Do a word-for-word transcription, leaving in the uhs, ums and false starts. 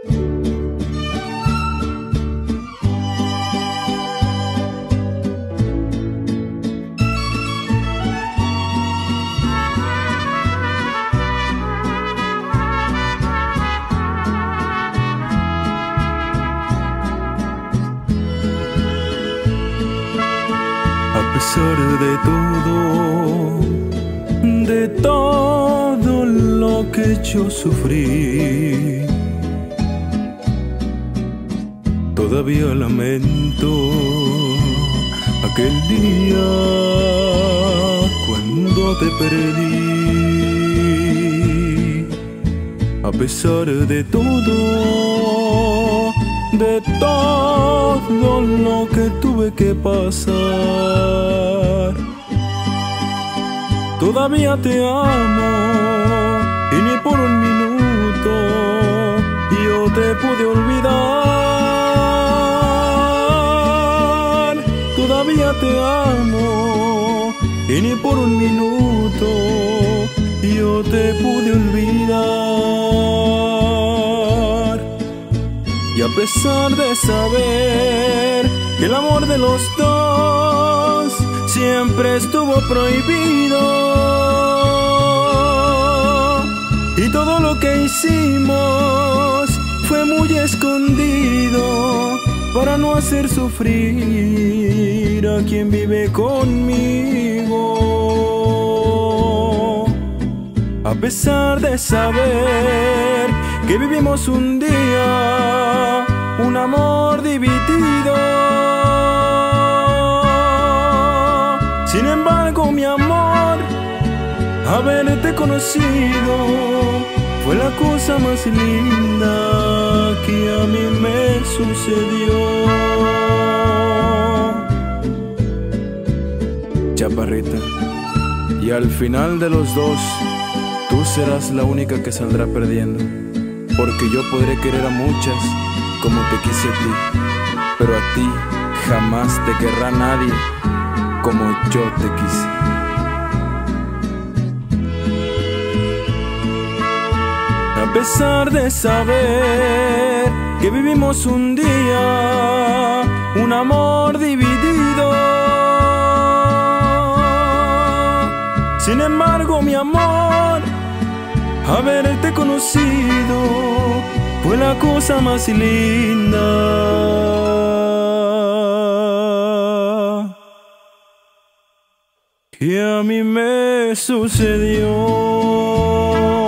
A pesar de todo, de todo lo que yo sufrí, todavía lamento aquel día cuando te perdí. A pesar de todo, de todo lo que tuve que pasar, todavía te amo y ni por un minuto yo te pude olvidar. Todavía te amo y ni por un minuto yo te pude olvidar. Y a pesar de saber que el amor de los dos siempre estuvo prohibido, y todo lo que hicimos fue muy escondido para no hacer sufrir a quien vive conmigo. A pesar de saber que vivimos un día un amor dividido, sin embargo, mi amor, haberte conocido fue la cosa más linda que a mí me sucedió. Chaparrita, y al final de los dos, tú serás la única que saldrá perdiendo, porque yo podré querer a muchas como te quise a ti, pero a ti jamás te querrá nadie como yo te quise. A pesar de saber que vivimos un día un amor dividido, sin embargo, mi amor, haberte conocido fue la cosa más linda que a mí me sucedió.